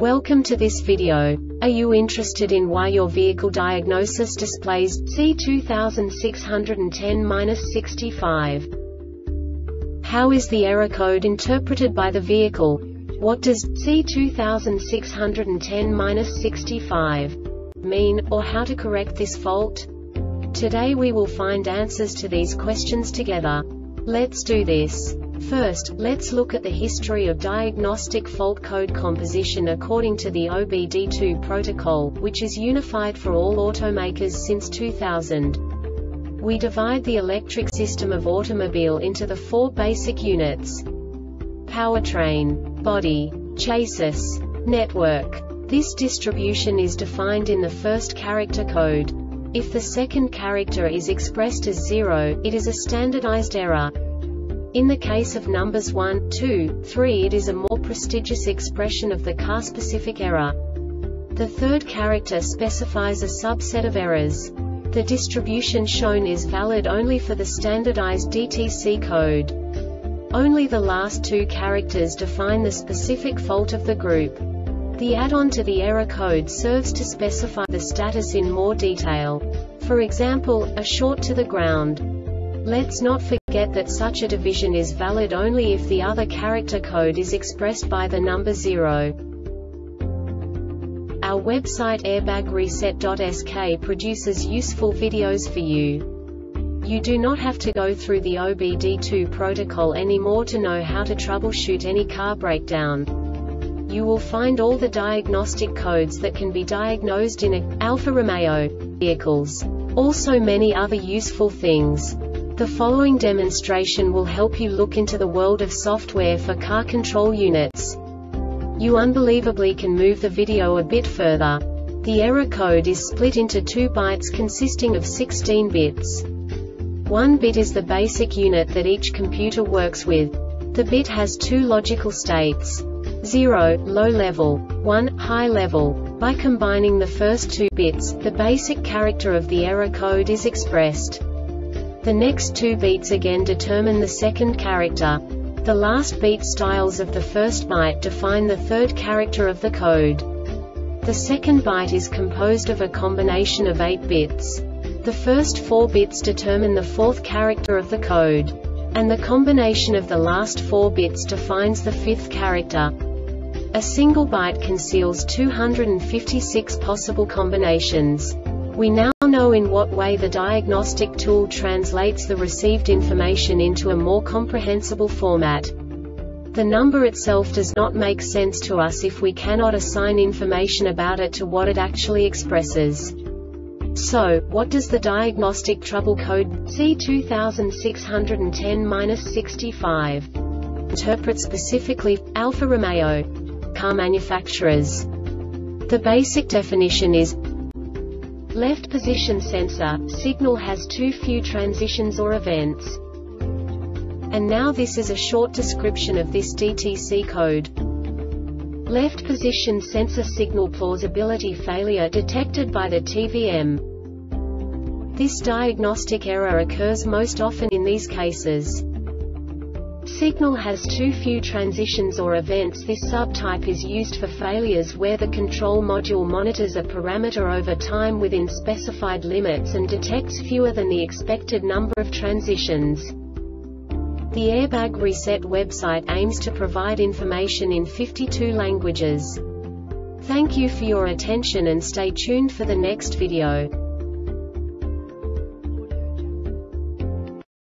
Welcome to this video. Are you interested in why your vehicle diagnosis displays C2610-65? How is the error code interpreted by the vehicle? What does C2610-65 mean, or how to correct this fault? Today we will find answers to these questions together. Let's do this. First, let's look at the history of diagnostic fault code composition according to the OBD2 protocol, which is unified for all automakers since 2000. We divide the electric system of automobile into the four basic units: powertrain, body, chassis, network. This distribution is defined in the first character code. If the second character is expressed as 0, it is a standardized error. In the case of numbers 1, 2, 3, it is a more prestigious expression of the car-specific error. The third character specifies a subset of errors. The distribution shown is valid only for the standardized DTC code. Only the last two characters define the specific fault of the group. The add-on to the error code serves to specify the status in more detail. For example, a short to the ground. Let's not forget that such a division is valid only if the other character code is expressed by the number 0. Our website airbagreset.sk produces useful videos for you. You do not have to go through the OBD2 protocol anymore to know how to troubleshoot any car breakdown. You will find all the diagnostic codes that can be diagnosed in Alfa Romeo vehicles. Also many other useful things. The following demonstration will help you look into the world of software for car control units. You unbelievably can move the video a bit further. The error code is split into 2 bytes consisting of 16 bits. 1 bit is the basic unit that each computer works with. The bit has 2 logical states: 0, low level, 1, high level. By combining the first 2 bits, the basic character of the error code is expressed. The next 2 beats again determine the second character. The last beat styles of the first byte define the third character of the code. The second byte is composed of a combination of 8 bits. The first 4 bits determine the fourth character of the code. And the combination of the last 4 bits defines the fifth character. A single byte conceals 256 possible combinations. We now know in what way the diagnostic tool translates the received information into a more comprehensible format. The number itself does not make sense to us if we cannot assign information about it to what it actually expresses. So, what does the diagnostic trouble code C2610-65 interpret specifically for Alfa Romeo car manufacturers? The basic definition is: left position sensor, signal has too few transitions or events. And now this is a short description of this DTC code. Left position sensor signal plausibility failure detected by the TVM. This diagnostic error occurs most often in these cases: signal has too few transitions or events. This subtype is used for failures where the control module monitors a parameter over time within specified limits and detects fewer than the expected number of transitions. The Airbag Reset website aims to provide information in 52 languages. Thank you for your attention and stay tuned for the next video.